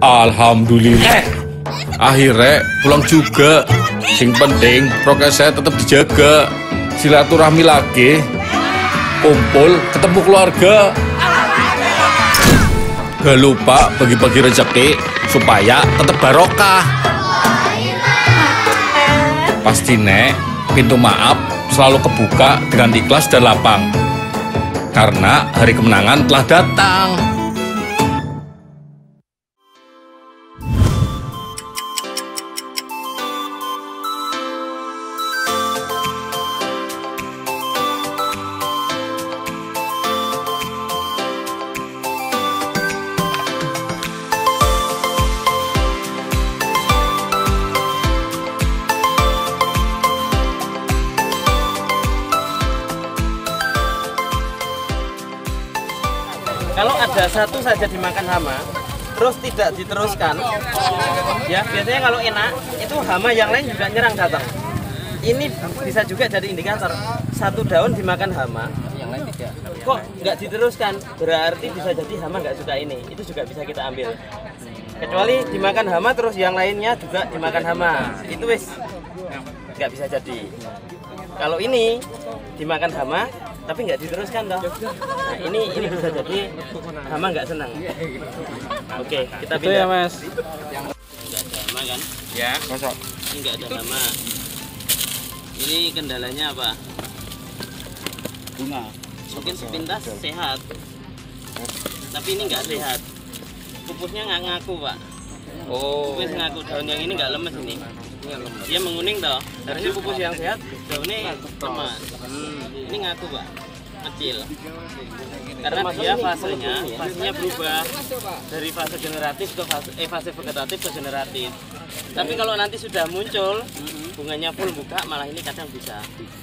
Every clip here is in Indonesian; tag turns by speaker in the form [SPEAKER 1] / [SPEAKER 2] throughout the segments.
[SPEAKER 1] Alhamdulillah. Akhirnya pulang juga. Sing penting prokes saya tetap dijaga. Silaturahmi lagi. Kumpul, ketemu keluarga. Gak lupa bagi-bagi rezeki supaya tetap barokah. Pasti nek, pintu maaf selalu kebuka dengan ikhlas dan lapang. Karena hari kemenangan telah datang.
[SPEAKER 2] Kalau ada satu saja dimakan hama, terus tidak diteruskan, ya biasanya kalau enak itu hama yang lain juga nyerang datang. Ini bisa juga jadi indikator satu daun dimakan hama, yang lain tidak. Kok nggak diteruskan? Berarti bisa jadi hama nggak suka ini. Itu juga bisa kita ambil. Kecuali dimakan hama terus yang lainnya juga dimakan hama, itu wis nggak bisa jadi. Kalau ini dimakan hama tapi nggak diteruskan toh. Nah, ini bisa jadi hama nggak senang. Oke, kita pindah.
[SPEAKER 3] Ya mas.
[SPEAKER 2] Nggak ada hama kan?
[SPEAKER 3] Ya. Masuk.
[SPEAKER 2] Ini nggak ada hama. Ini kendalanya apa?
[SPEAKER 3] Bunga.
[SPEAKER 2] Mungkin sepintas sehat, tapi ini nggak sehat. Pupusnya nggak ngaku pak.
[SPEAKER 3] Oh.
[SPEAKER 2] Pupus ngaku, daun yang ini nggak lemes ini. Dia menguning toh. Harusnya pupus yang sehat daunnya lemas. Ini ngaku pak, kecil. Karena dia fasenya berubah dari fase generatif ke fase vegetatif ke generatif. Tapi kalau nanti sudah muncul bunganya full buka, malah ini kadang bisa.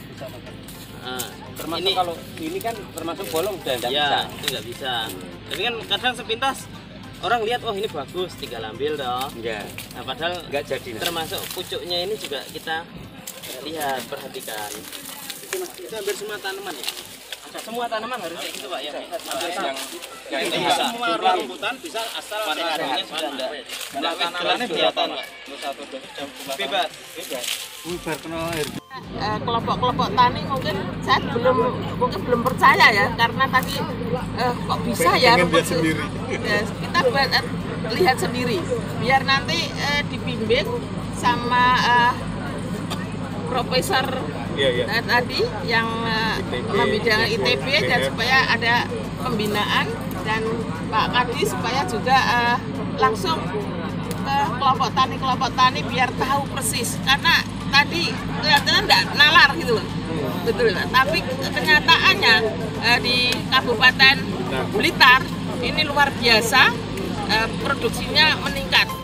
[SPEAKER 3] Termasuk
[SPEAKER 2] ini,
[SPEAKER 3] kalau ini kan termasuk bolong udah enggak
[SPEAKER 2] ya,
[SPEAKER 3] bisa.
[SPEAKER 2] itu nggak bisa. Tapi kan kadang sepintas orang lihat, oh ini bagus, tinggal ambil dong.
[SPEAKER 3] Ya.
[SPEAKER 2] Nah, padahal
[SPEAKER 3] Nggak jadi.
[SPEAKER 2] termasuk pucuknya ini juga kita lihat, perhatikan. Itu hampir semua tanaman ya. Semua tanaman harus kayak gitu pak ya.
[SPEAKER 3] Yang ini
[SPEAKER 2] Bisa.
[SPEAKER 3] bisa.
[SPEAKER 2] Semua rumputan bisa asal sehatnya sudah enggak. Nah, tanamannya kelihatan pak. Bebas.
[SPEAKER 4] Kelompok-kelompok tani mungkin saya belum percaya ya, karena tadi kok bisa ya rumput sendiri. Kita lihat sendiri biar nanti dibimbing sama profesor tadi yang membidang ITB, dan supaya ada pembinaan, dan Pak Kadi supaya juga langsung ke kelompok tani biar tahu persis, karena tadi kelihatannya enggak nalar gitu loh. Betul, tapi kenyataannya di Kabupaten Blitar ini luar biasa, produksinya meningkat.